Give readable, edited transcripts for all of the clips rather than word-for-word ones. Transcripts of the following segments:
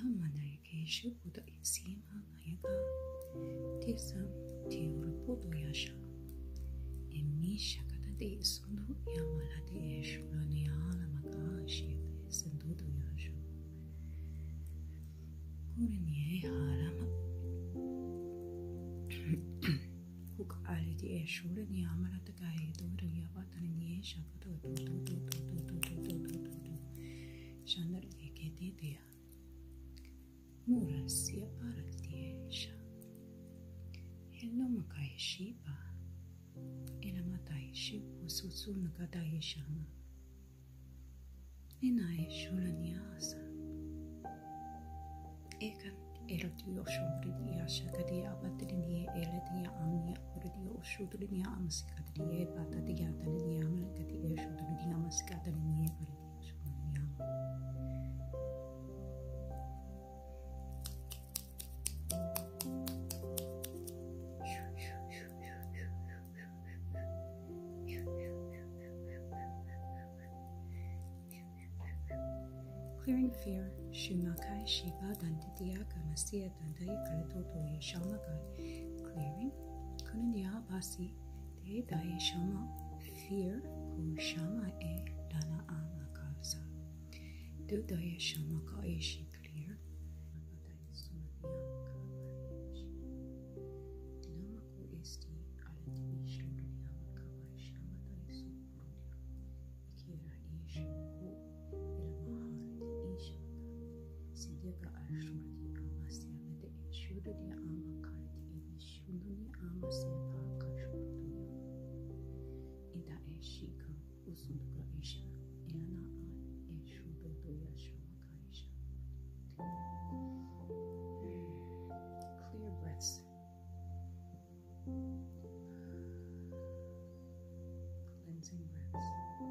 Manai Keshu Buddha Sima Nayaga Tisam Tiurupudu Yasha Emisha Katati Sundu Yamalati Eshulaniala Magashi Sendudu Yashu Kuriniye Harama Kuk Aliti Eshulani Amalata Gaia Duru Yabatani Shakato Shandar Eketidia Murasia Paratiesha Hello Makai Shiba Elamatai Shibu Susun Katai Shama Enai Shulaniasa Ekan Erodio Shomridia Shakadia Batrini Eladia Amnia Uradio Shudrinia Amasikatria Patadia Tania Amalakatia Shudrinia Amasikatania Paradia Clearing fear, Shumakai, Shiva, Dantitia, Kamasia, Dantai, Kalatoto, Shamakai. Clearing, Kunandia Basi, De Dai Shama, fear, Ku Shama E, Dana Amakasa. Do Dai Shamaka Ishi clear. Namaku Esti, Alati Shluriamaka, Shamata Supuria, Ikira Isha. Sidiaga Ashurati Amasya Mede Shudria Amakarti Shunduni Amasya Pakashurtuya Ida Eshika Usunduka Isha Yana Eshudoya Shamakaisha. Clear breaths. Cleansing breaths.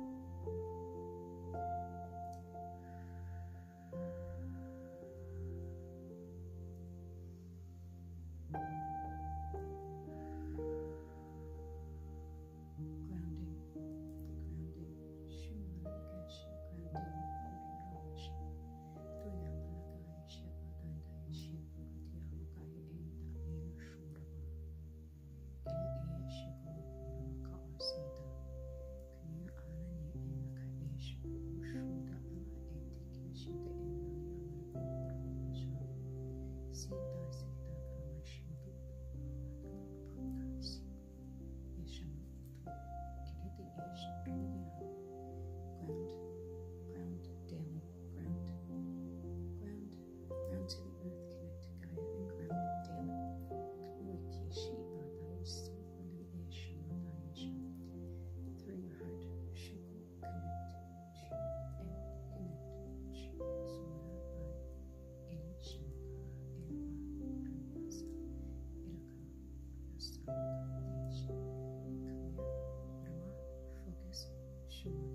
To the earth, connect to Gaia and ground daily. Reiki, Shiva, Daisu, Kundalini, Daisha. Through your heart, Shuko, connect, Shu, and connect, Shu, Sura, Bai, Eli, Shimaka, Elaba, Rasa, Elaka, Rasa, Desha. Clear, Rama, focus, Shuma.